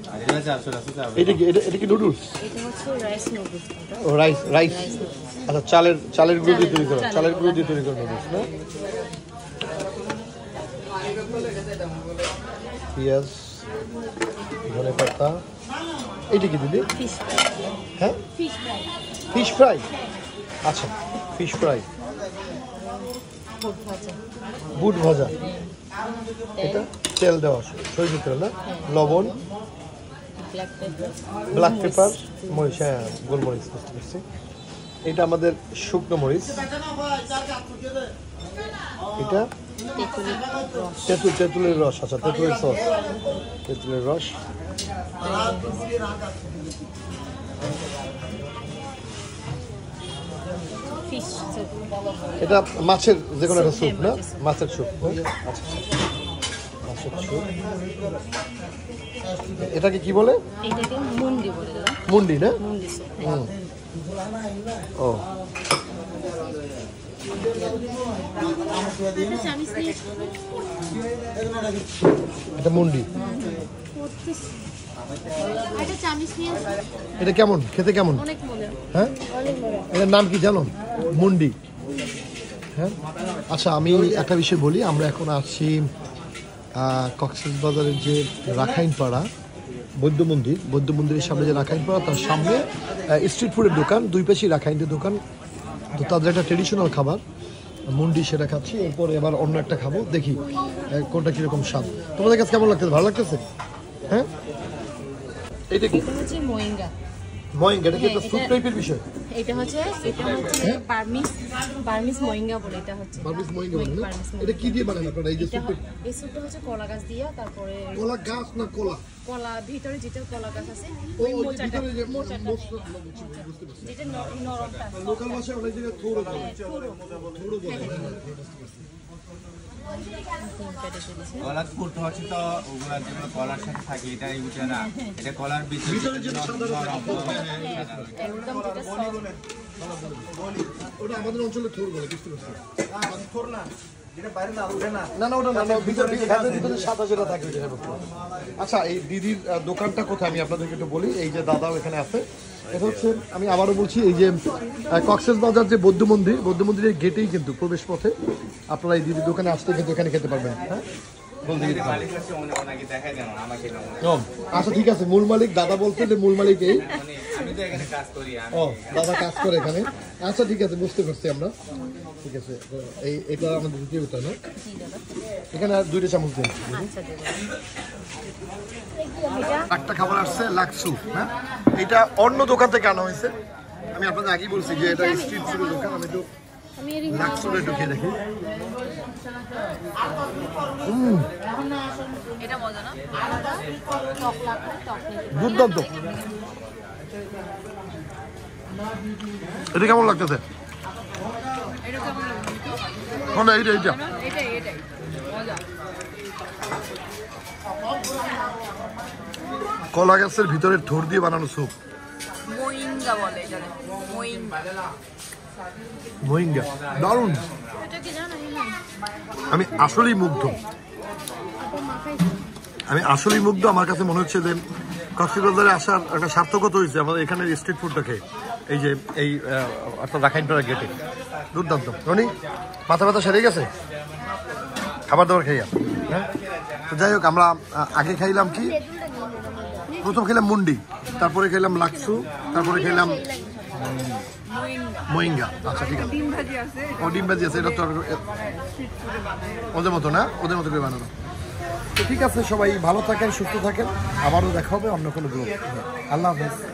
এটা কি নুডলস? এটা হচ্ছে রাইস নুডলস। ও রাইস। আচ্ছা চালের গুঁড়ো দিয়ে তৈরি করা, নুডলস না? পেঁয়াজ, ধনে পাতা। এইটা কি দিদি? হ্যাঁ, ফিশ ফ্রাই। আচ্ছা, ফিশ ফ্রাই, বুট ভাজা। এটা তেল দেওয়া, সরিষার তেল না? লবণ, ব্ল্যাক পেপার, মরিচ, হ্যাঁ গোলমরিচ, বুঝতে পারছি। এটা আমাদের শুকনো মরিচ। এটা তেঁতুলের রস। আচ্ছা, তেঁতুলের সস, তেঁতুলের রস। এটা মাছের যে কোনো একটা স্যুপ না? মাছের স্যুপ। আচ্ছা, মাছের স্যুপ। এটাকে কি বলে? এটাকে মুন্ডি বলে। মুন্ডি না? মুন্ডি স্যুপ। ও, এটা মুন্ডি। এটা কেমন খেতে? কেমন? হ্যাঁ, এটার নাম কি জানো? মুন্ডি। হ্যাঁ, আচ্ছা আমি একটা বিষয় বলি। আমরা এখন আছি কক্সবাজারের যে রাখাইনপাড়া বৌদ্ধ মন্দিরের সামনে যে রাখাইনপাড়া, তার সামনে স্ট্রিট ফুডের দোকান, দুই পাশেই রাখাইনদের দোকান। তো তাদের একটা ট্রেডিশনাল খাবার মুন্ডি, সেটা খাচ্ছি। এরপরে এবার অন্য একটা খাবো, দেখি কোনটা কিরকম স্বাদ। তোমাদের কাছে কেমন লাগতেছে? ভালো লাগতেছে? হ্যাঁ, এটা কি? হচ্ছে মোইঙ্গা। এটা কি একটা স্যুপ টাইপের বিষয়? এটা হচ্ছে বার্মিস মোইঙ্গা বলে। এটা হচ্ছে বার্মিস মোইঙ্গা বলে না? এটা কি দিয়ে বানানো আপনারা এই যে স্যুপ? এই স্যুপটা হচ্ছে কলা গাছ দিয়া, তারপরে কলা গাছ না কলা? কলা ভিতরে যেটা কলা গাছ আছে, ওই মোচাটা, যেটা নরমটা। লোকাল ভাষায় অনেক জায়গায় থোড় বলে। কলা করতে হচ্ছে তো ওগুলা যেগুলো কলার সাথে থাকে, এটাই বুঝে না। এটা কলার ভিতরে ওটা আমাদের অঞ্চলে থোড় বলে, বুঝতে পারছি। থোড় না, যেটা বাইরে না ওঠে না। না ওটা না, ভিতরে সাদা যেটা থাকে ওইটা। আচ্ছা, এই দিদির দোকানটা কোথায় আমি আপনাদেরকে একটু বলি। এই যে দাদাও এখানে আছে। এটা হচ্ছে, আমি আবারও বলছি, এই যে কক্সবাজার যে বৌদ্ধ মন্দিরের গেটেই কিন্তু প্রবেশ পথে আপনারা এই দিদির দোকানে আসতে কিন্তু এখানে খেতে পারবেন। হ্যাঁ, আচ্ছা ঠিক আছে। মূল মালিক দাদা বলতে, যে মূল মালিক এই? ও, দাদা কাজ করে এখানে। আচ্ছা ঠিক আছে, বুঝতে পারছি আমরা। ঠিক আছে, এটা আমাদের দ্বিতীয়টা না? এখানে আর 2টা চামচ দিন। একটা খাবার আসছে লাক্সু। হ্যাঁ, এটা অন্য দোকান থেকে আনা হয়েছে। আমি আপনাদের আগেই বলছি যে এটা স্ট্রিট ফুডের দোকান। আমি একটু লাক্সুটা একটু খেয়ে দেখি। দুর্দান্ত। এটা কেমন লাগতেছে? এইটা কলা গাছের ভিতরে থোর দিয়ে বানানো স্যুপ, মোইঙ্গা। দারুণ। আমি আসলেই মুগ্ধ। আমার কাছে মনে হচ্ছে যে কক্সবাজারে আসার একটা সার্থকতা হয়েছে আমাদের এখানের স্ট্রিট ফুডটা খেয়ে। এই যে এই অর্থাৎ রাখাইনপাড়া গেটে। দুর্দান্ত। রনি, মাথা ব্যথা সেরে গেছে খাবার দাবার খাইয়া? হ্যাঁ, তো যাই হোক, আমরা আগে খাইলাম কি? প্রথম খেলাম মুন্ডি, তারপরে খেলাম লাক্সু, তারপরে খেলাম মোইঙ্গা। আচ্ছা ঠিক আছে। ও, ডিম ভাজি আছে। এটা তো ওদের মতো না, ওদের মতো করে বানানো। তো ঠিক আছে, সবাই ভালো থাকেন, সুস্থ থাকেন। আবারও দেখা হবে অন্য কোনো গ্রুপ। আল্লাহ হাফেজ।